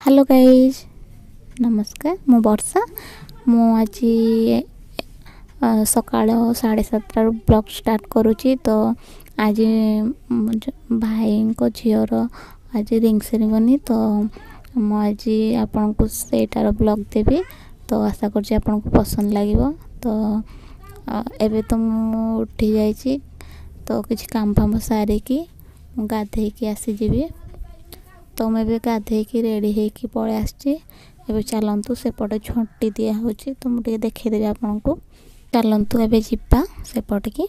Hello guys नमस्कार मु वर्षा मु आज सकाळ 7:30 ब्लॉग स्टार्ट करुच्ची। तो आज भाई को झीर आज रिंग सेरेमनी तो मुझे आपन को सेटार ब्लॉग देवी। तो आशा कर आपन को पसंद लगे। तो एबे तो मु उठी जाइए तो किसी काम फाम सारिकी गाधे की आसीजी। तो मैं गाधे की रेडी होगी पलि आसी। चलतु सेपटे झंटी दिया हो तो मुझे देखीदेवी आपन को। चलतु एबे जिबा सेपट की।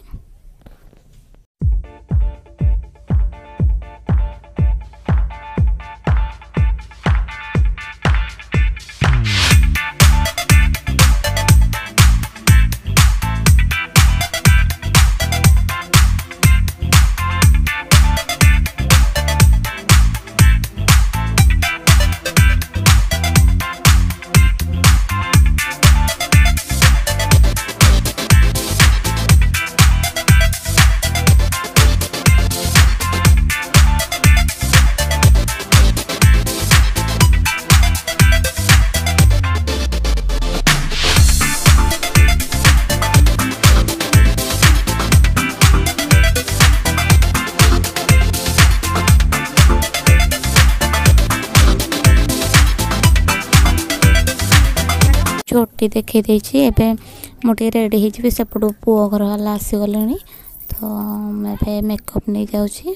झोटी देखी देछि एबे मोटे रेडी हो सेपट पुओ घर वाला आसीगले। तो मैं मेकअप नहीं जाऊँ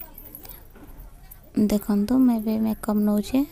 देखो मैं मेकअप नौचे।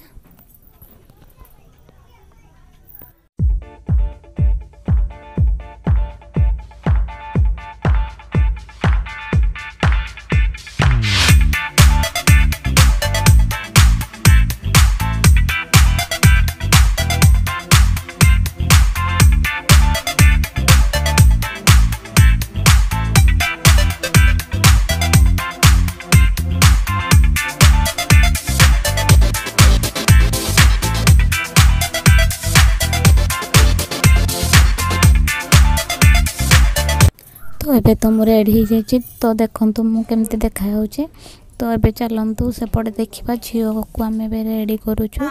तो एबे तो मु रेडी हो जाइए। तो देखो मु केमती देखा हो। तो एबे चलतु सेपटे देखा झील को आम रेडी करुचु।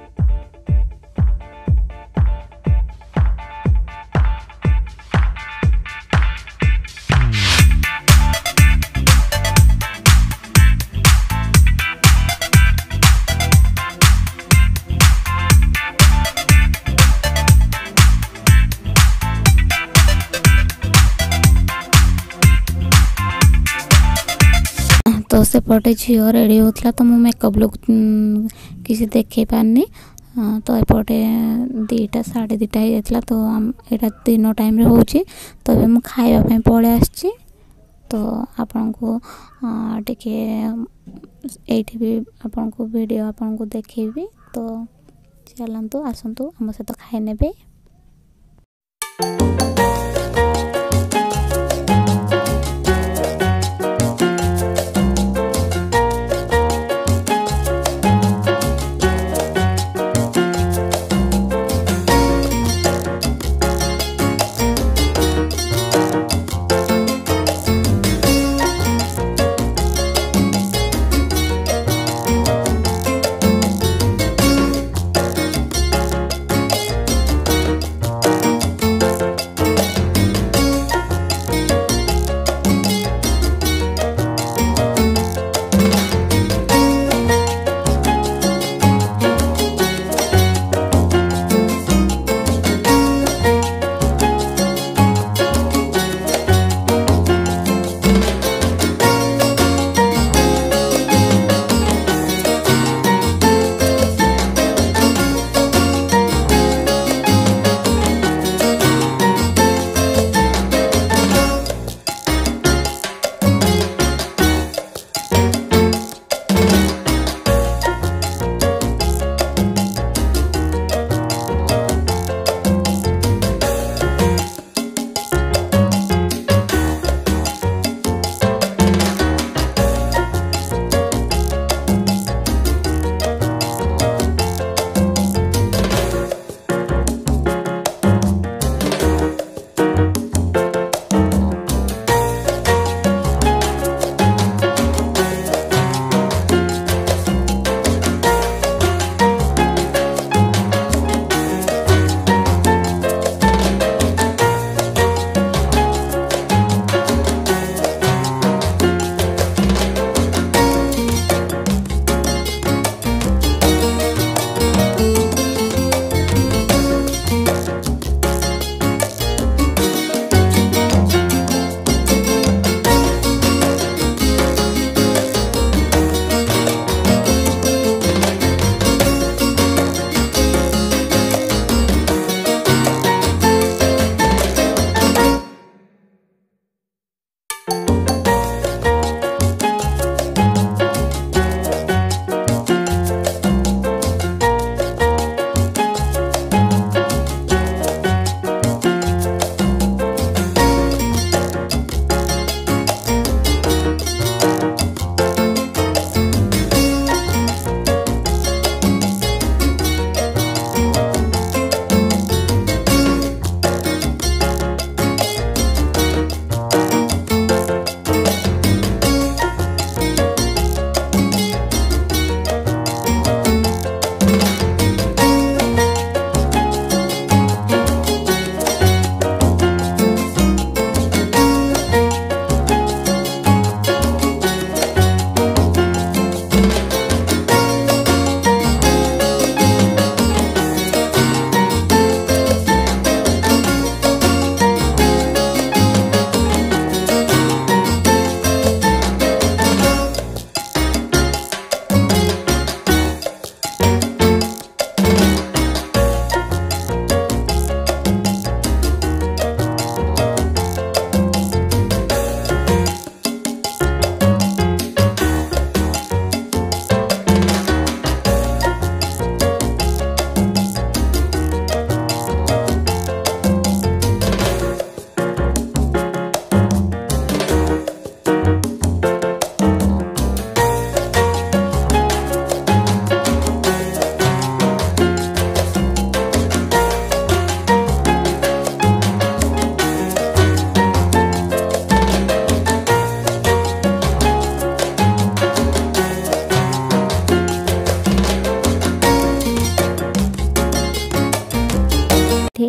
तो सेपटे झील रेडी होता तो मु मेकअप लुक किसी देखे पारनी। तो एपटे 2टा 2:30 हो जाता। तो यहाँ दिन टाइम हो। तो ये मुझे खावाई पलि आसी। तो आपण को टिके एठी भी आपण को वीडियो आपण को देखेबी। तो चलतु आसतु आम सहित खाई नेबे।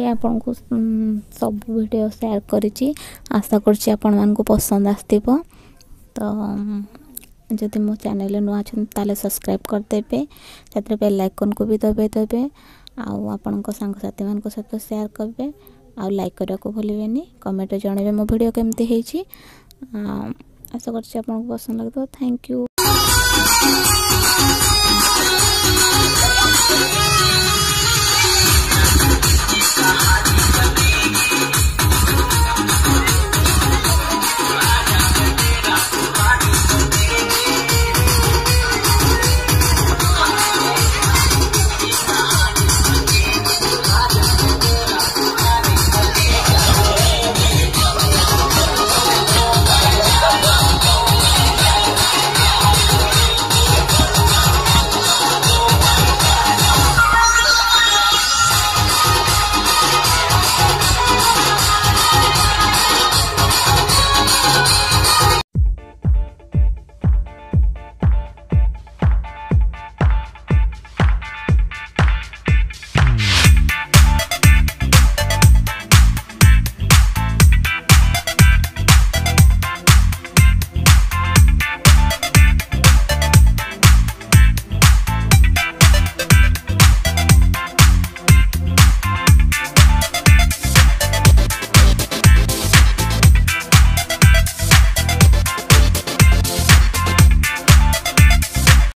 आपनको सब वीडियो शेयर करिछि आशा करछि आपण मानकु पसंद आस्तिबो तो जदि मो चैनल नुआ छन ताले सब्सक्राइब कर देबे तत्रे बेल आइकन को भी दबे देबे आपण सांग साथी मान सहित शेयर करबे लाइक करने को भूलें कमेंट जनइबे मो वीडियो केमती आशा करछि आपको पसंद लगता थैंक यू।